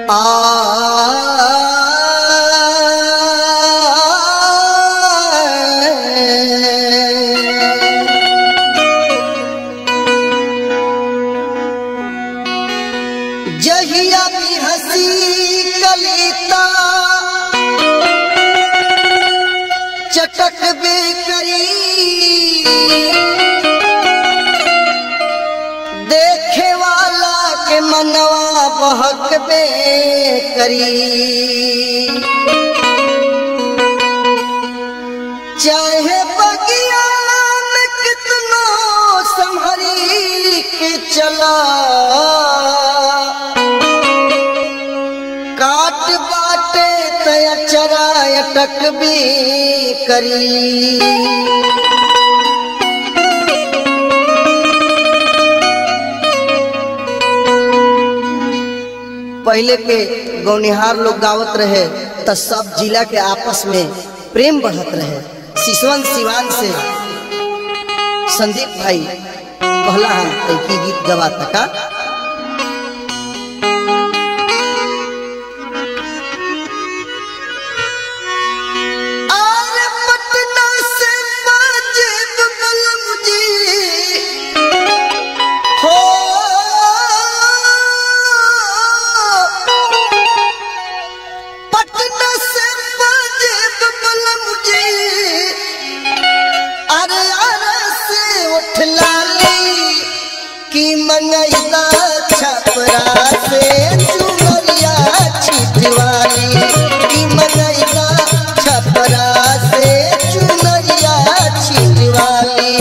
जहिया भी हंसी कलिता चटक बे करी, देखे वाला के मनवा बहक बे करी। चाहे बगिया में कितना संभरी के चला, काट बाटे तया चरा अटक भी करी। पहले के गौनिहार लोग गावत रहे तो सब जिला के आपस में प्रेम बढ़त रहे। सिसवन सिवान से संदीप भाई कहला हम एक गीत गवाता का। की मंगैदा छपरा से चुनरिया छिटवाली, की मंगैदा छपरा से चुनरिया छिटवाली।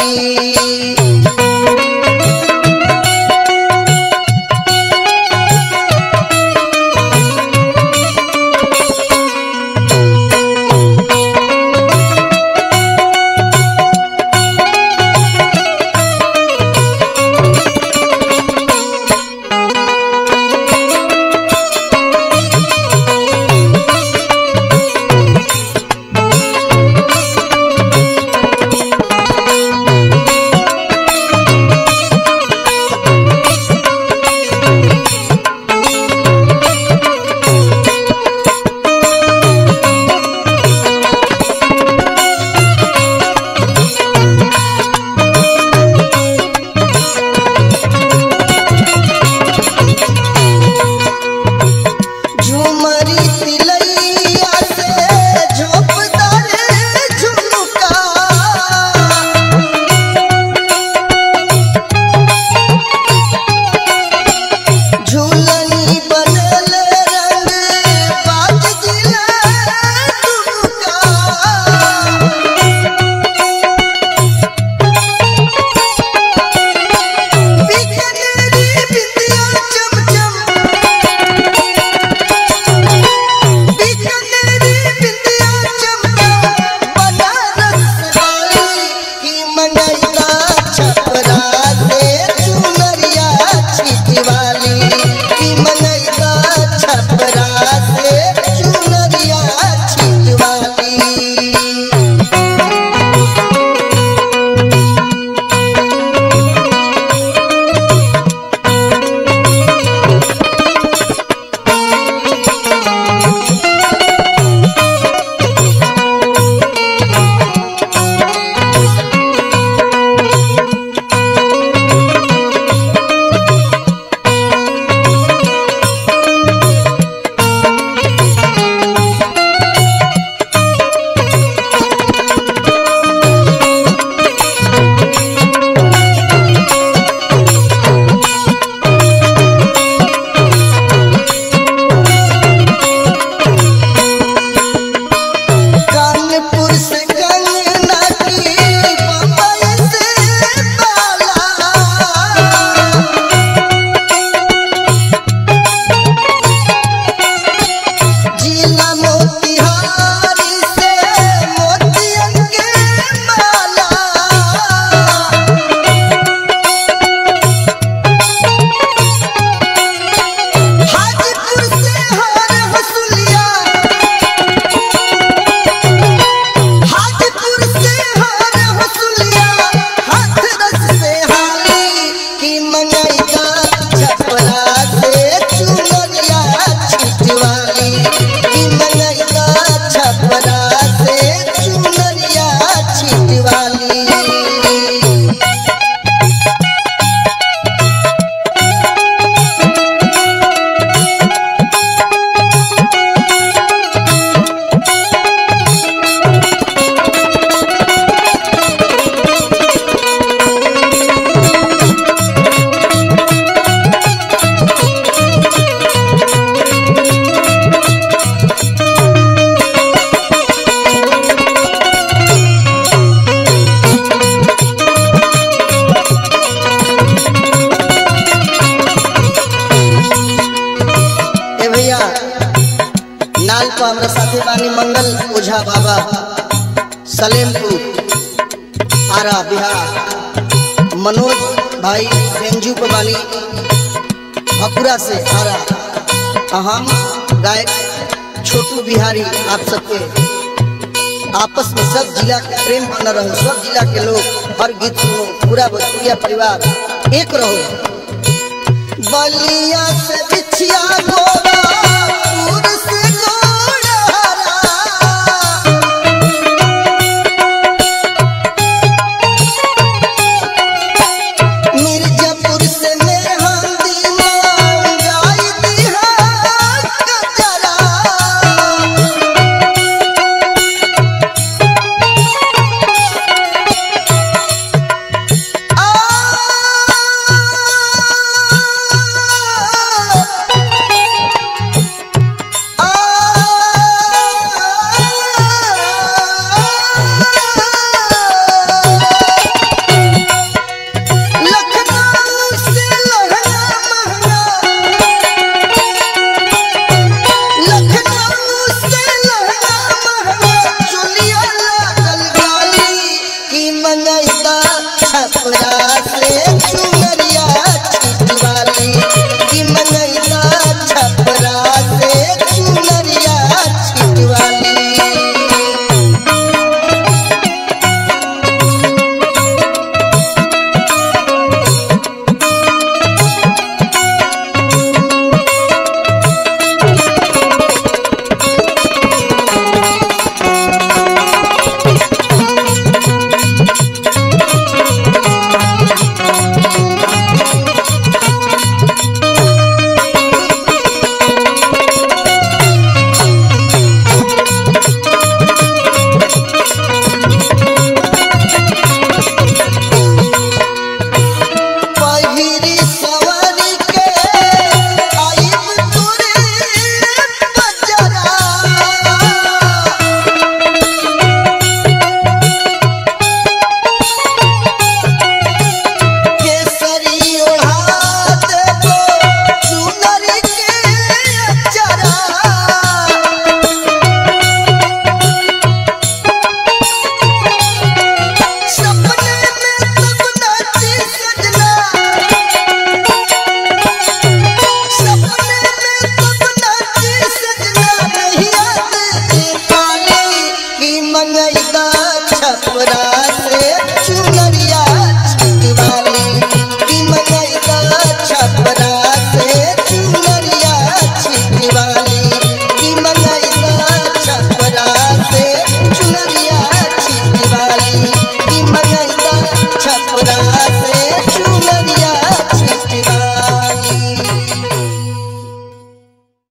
बाबा हमारा साथे बानी मंगल ओझा बाबा सलेमपुर आरा बिहार, मनोज भाई बेंजू पे बानी भकुरा से आरा, हम गायक छोटू बिहारी। आप सबके आपस में सब जिला के प्रेम बना रहो, सब जिला के लोग हर गीत सुनो, पूरा भोजपुरिया परिवार एक रहो। बलिया से बिछिया